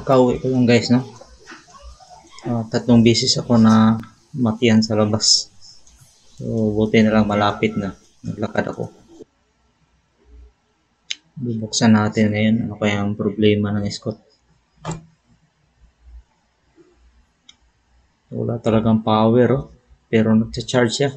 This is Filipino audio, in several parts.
Kakauwi ko lang guys, no? Tatlong beses ako na matiyan sa labas. So, buti na lang malapit na. Naglakad ako. Bubuksan natin ngayon. Ano kaya ang problema ng Scott? Wala talagang power, oh. Pero nagcha-charge siya.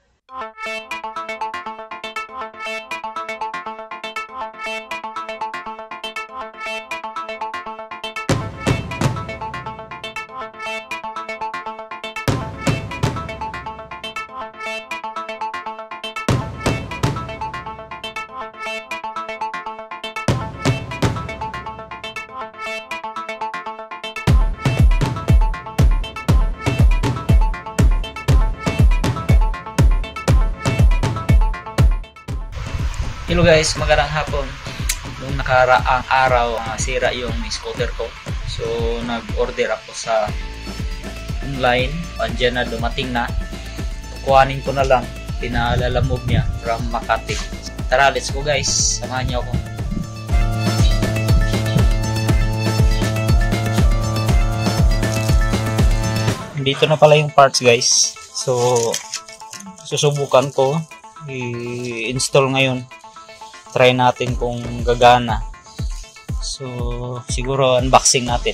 Hello guys, magandang hapon. Nung nakaraang araw, sira yung scooter ko. So, nag-order ako sa online. Andiyan na, dumating na. Kukuhanin ko na lang. Pinalalamove niya from Makati. Tara, let's go guys. Samahan niyo ako. Dito na pala yung parts guys. So, susubukan ko. I-install ngayon. Try natin kung gagana. So siguro unboxing natin.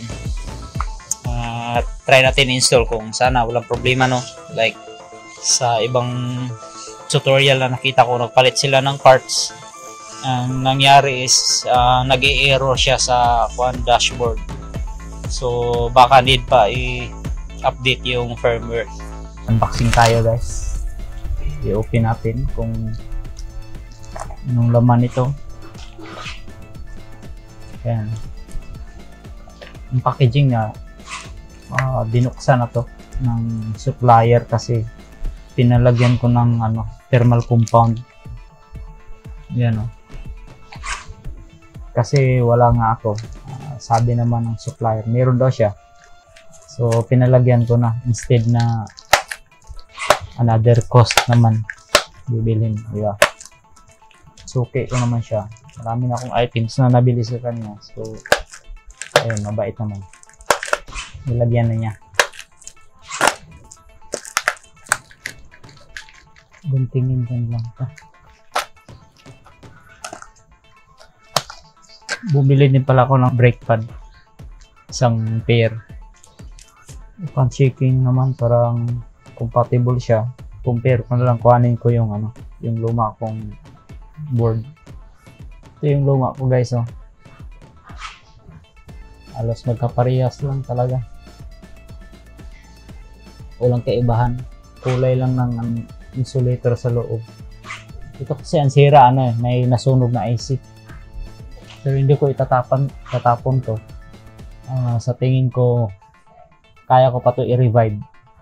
Try natin install kung sana walang problema, no. Like sa ibang tutorial na nakita ko, nagpalit sila ng parts. Ang nangyari is nag-e-error siya sa dashboard. So baka need pa i-update yung firmware. Unboxing tayo guys. I-open natin kung anong laman nito. Ayan. Yung packaging na binuksan na to ng supplier kasi pinalagyan ko ng thermal compound. Yan o. Kasi wala nga ako. Sabi naman ng supplier, meron daw siya. So pinalagyan ko na instead na another cost naman bibilhin. Yeah. So, okay ko naman siya. Marami na akong items na nabili sa kanya. So, ayun, mabait naman. Nilagyan na niya. Guntingin dyan lang ito. Bumili din pala ako ng brake pad. Isang pair. Upon checking naman, parang compatible siya. Compare ko na lang, kuhanin ko yung yung luma kong board. Ito yung luma ko guys, oh. Halos magkaparehas lang talaga. Walang kaibahan. Kulay lang ng insulator sa loob. Ito kasi ang sira, may nasunog na IC. Pero hindi ko tatapon to. Sa tingin ko, kaya ko pa to i-revive.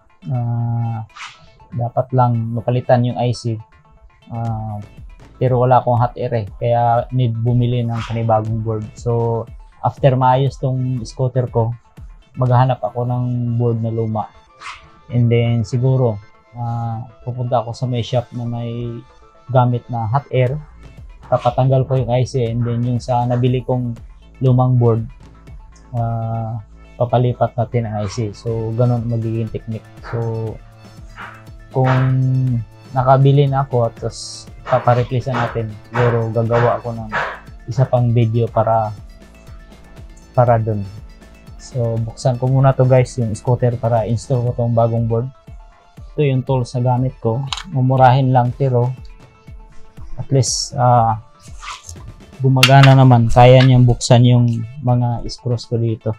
Dapat lang mapalitan yung IC. Pero wala akong hot air kaya need bumili ng panibagong board. So after maayos tong scooter ko, maghahanap ako ng board na luma, and then siguro pupunta ako sa may shop na may gamit na hot air, papatanggal ko yung IC, and then yung sa nabili kong lumang board, papalipat natin ang IC. So ganun magiging technique. So kung nakabili na ako at tapos papareplacean natin, siguro gagawa ako ng isa pang video para dun. So buksan ko muna to guys, yung scooter, para install ko tong bagong board. Ito yung tools na gamit ko, mumurahin lang pero at least gumagana naman, kaya niyang buksan yung mga screws ko dito.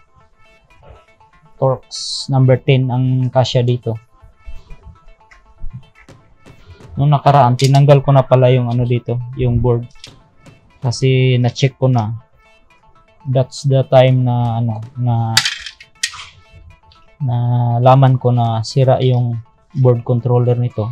Torx number 10 ang kasya dito. Nung nakaraan, tinanggal ko na pala yung dito, yung board. Kasi na-check ko na. That's the time na na laman ko na sira yung board controller nito.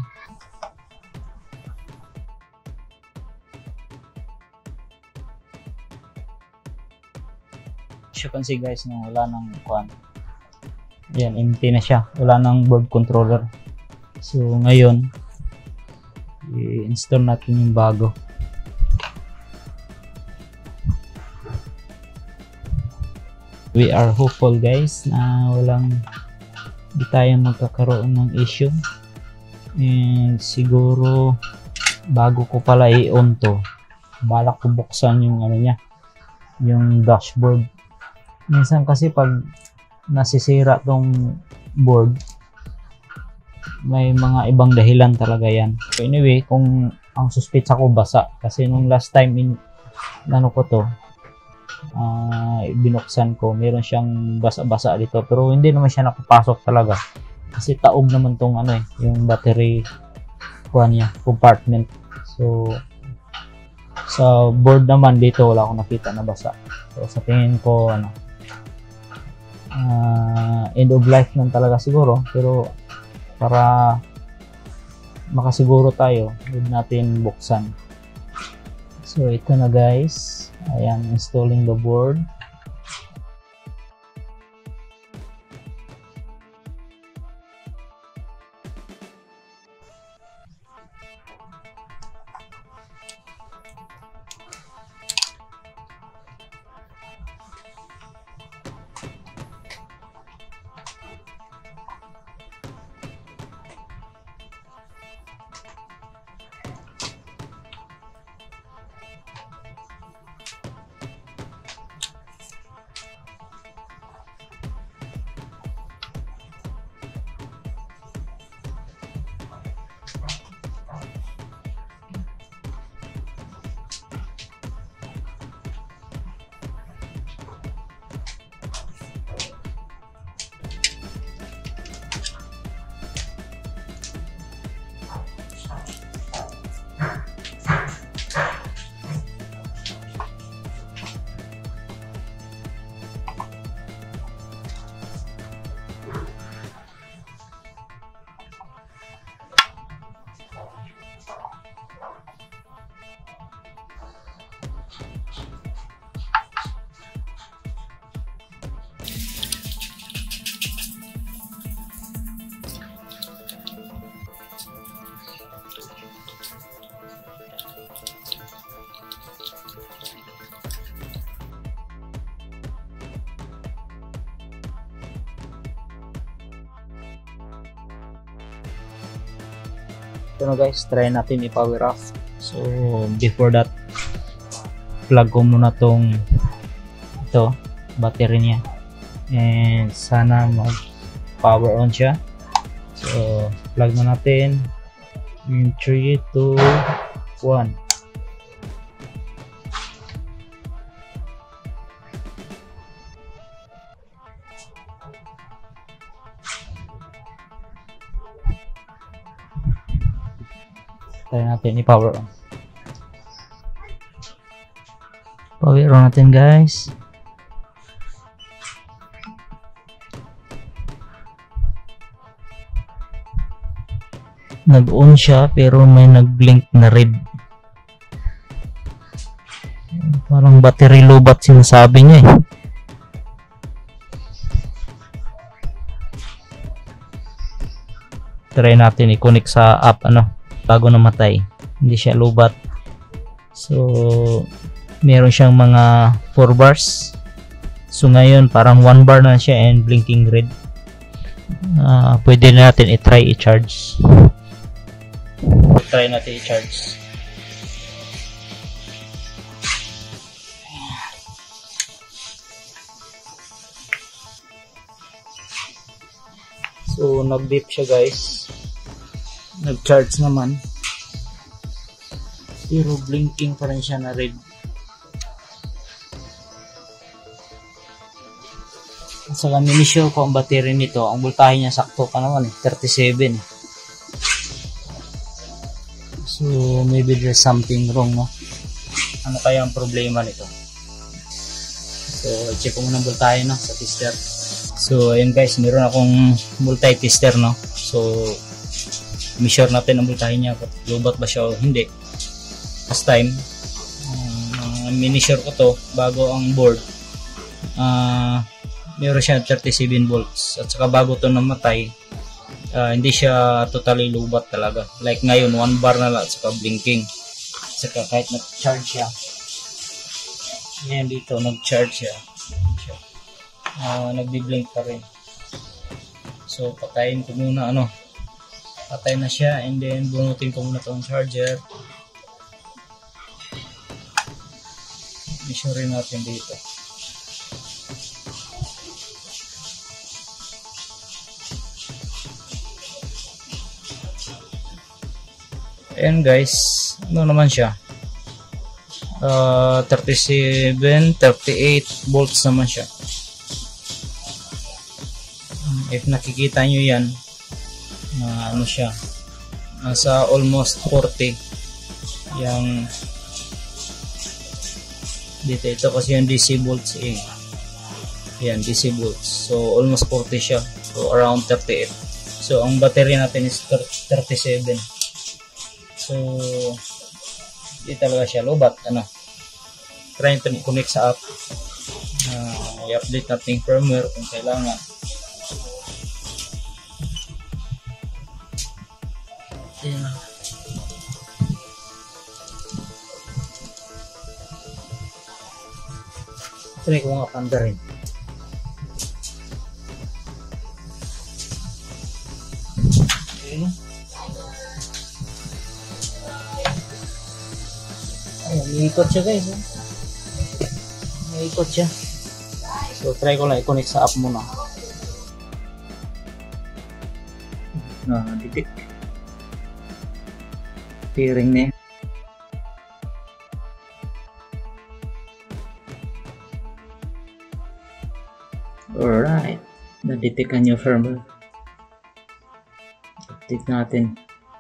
As you can see guys, wala nang yan, empty na siya. Wala nang board controller. So ngayon, i-install natin yung bago. We are hopeful guys na di tayong magkakaroon ng issue. And siguro bago ko pala i-on to, balak ko buksan yung ano niya, yung dashboard. Minsan kasi pag nasisira tong board, may mga ibang dahilan talaga yan. So anyway, kung ang suspetsa ko basa, kasi nung last time ko to, binuksan ko, meron siyang basa-basa dito, pero hindi naman siya nakapasok talaga kasi taob naman tong yung battery niya, compartment. So sa board naman dito wala akong nakita na basa. So sa tingin ko end of life lang talaga siguro, pero para makasiguro tayo, huwag natin buksan. So ito na guys, I am installing the board. Ito na guys, try natin i-power off. So before that, plug ko muna tong battery niya, and sana mag power on siya. So plug na natin in 3, 2, 1. Try natin i-power on. Power on natin guys. Nag-on siya pero may nag-blink na red. Parang battery lobat sinasabi niya eh. Try natin i-connect sa app bago namatay. Hindi siya lobat. So meron siyang mga 4 bars. So ngayon parang 1 bar na siya and blinking red. Pwede na natin i-try i-charge. Try natin i-charge. So nag-beep siya guys. Nag-charge naman. Pero blinking pa rin siya na red. Saka minisure ko ang battery nito. Ang voltahe niya sakto pa naman 37. So maybe there's something wrong, no? Ano kaya ang problema nito? So check ko muna ang voltahe sa tester. So ayun guys, meron akong voltahe tester, no? So measure natin ang voltahe niya, lobat ba siya o hindi. Last time minisure ko to bago ang board, meron siya 37 volts, at saka bago to namatay, hindi siya totally lobat talaga. Like ngayon 1 bar na lang at saka blinking, at saka kahit nag-charge siya, yan dito nag-charge siya. nagbi-blink pa rin. So patayin ko muna patay na siya, and then bunutin ko muna tong charger. Measure natin dito. Ayan guys, naman siya? 37, 38 volts naman siya. If nakikita nyo yan, siya, nasa almost 40 yung dito. Ito kasi yung DC volts yan, DC volts, so almost 40 siya, so around 38. So ang battery natin is 37. So di talaga siya lobat. Try to connect sa app, i-update natin firmware kung kailangan. Ayan. Try ko nga panda rin. Ayan. Ayan, iikot siya guys. Iikot siya. So try ko lang i-connect sa app muna. Ditik. Tiring na. Alright. Na-detect ang new firmware. Update natin.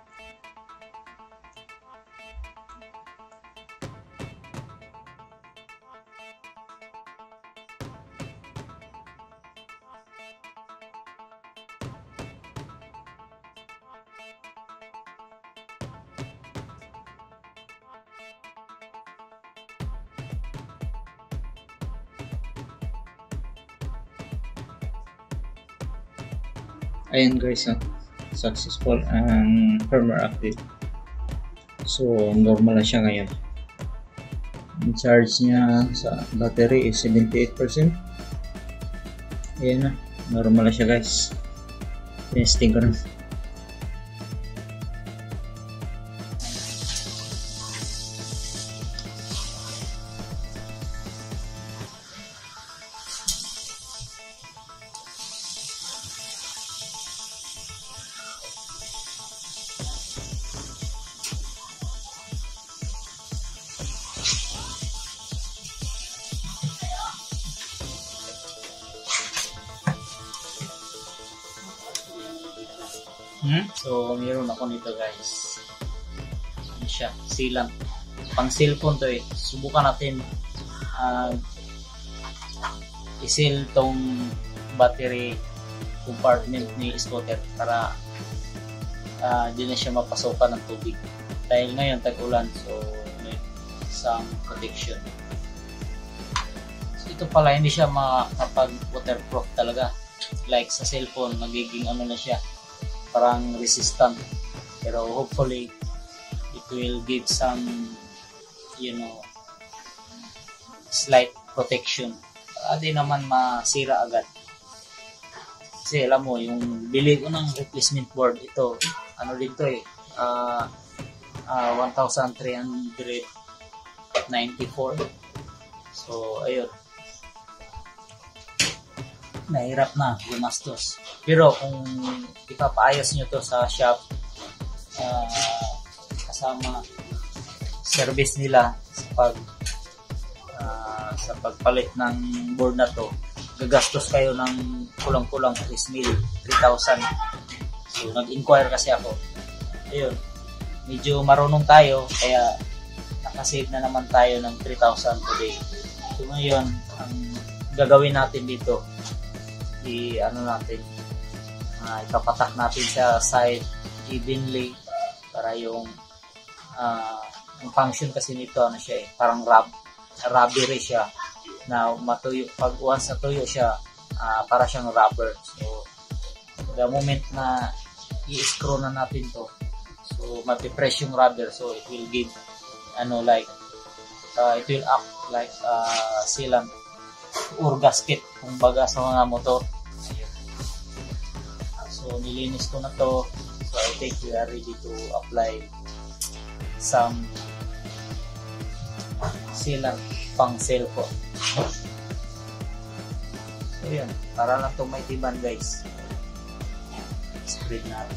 Ayan guys, successful ang firmware update. So normal na siya ngayon. Ang charge niya sa battery is 78%. Ayan na, normal na siya guys. Testing ko na. So meron ako nito guys. Ano siya? Sealant. Pang cellphone to Subukan natin i-seal tong battery compartment ni scooter para di na siya mapasokan ng tubig. Dahil ngayon tag-ulan, so may some protection. So, ito pala hindi siya makapag waterproof talaga. Like sa cellphone, magiging na siya, parang resistant, pero hopefully it will give some slight protection para di naman masira agad. Kasi alam mo, yung bili ko ng replacement board, ito dito 1,394. So ayun, nahirap na gumastos. Pero kung ipapaayos nyo to sa shop, kasama service nila sa pagpalit ng board na to, gagastos kayo ng kulang-kulang at least 3,000. So nag-inquire kasi ako. Ayun, medyo marunong tayo, kaya nakasave na naman tayo ng 3,000 today. So ngayon, ang gagawin natin dito, ipapatak natin sa side evenly para yung function kasi nito siya parang rubbery siya na matuyo. Pag once natuyo siya, para siyang rubber. So the moment na i-screw na natin to, so mapipress yung rubber, so it will give it will act like sealant or gasket kung baga sa mga motor. So nilinis ko na to. So I think we are ready to apply some sealant pang seal ko. So yun, para lang itong may tiban guys. Spread natin.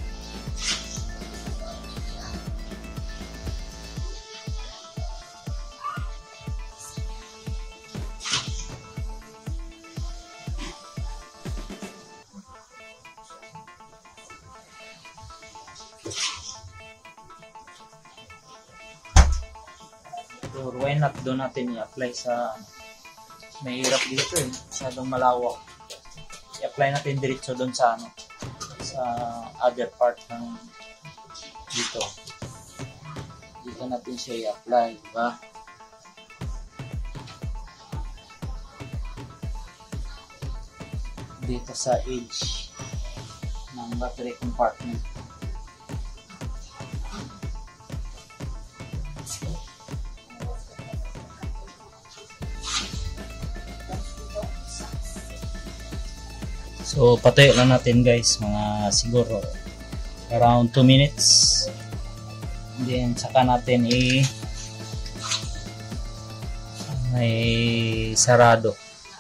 So why not doon natin i-apply sa mahirap dito eh, masyadong malawak. I-apply natin diretso doon sa sa other part ng dito. Dito natin siya i-apply, diba? Dito sa edge ng battery compartment. So patayo lang natin guys, mga siguro around 2 minutes. Then saka natin may sarado.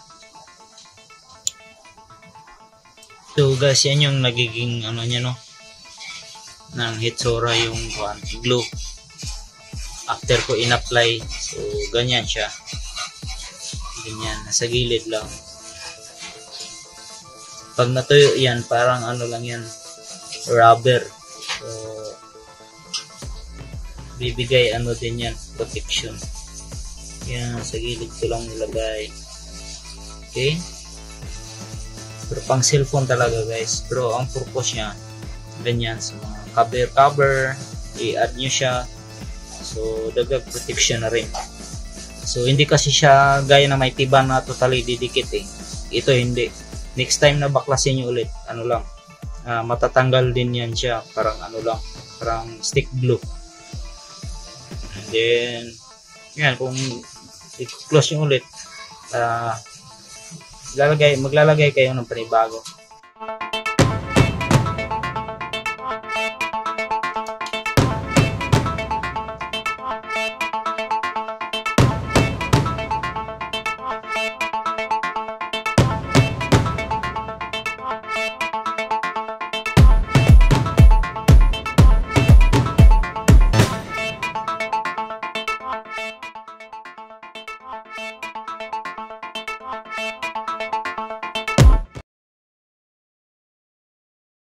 So guys, yan yung nagiging ano niya no, ng Hitsura yung glue after ko in-apply. So ganyan siya, ganyan, nasa gilid lang. Pag natuyo yan, parang ano lang yan, rubber. So, bibigay ano din yan, protection. Yan, sa gilid ko lang nilagay. Okay? Pero pang cellphone talaga guys. Pero ang purpose niya, ganyan, sa mga cover, i-add nyo siya. So, dagdag protection na rin. So, hindi kasi siya gaya na may tiban na totally didikit eh. Ito hindi. Next time na baklasin nyo ulit, ano lang, matatanggal din yan siya, parang ano lang, parang stick glue. And then yan, kung i-close nyo ulit, maglalagay kayo ng panibago.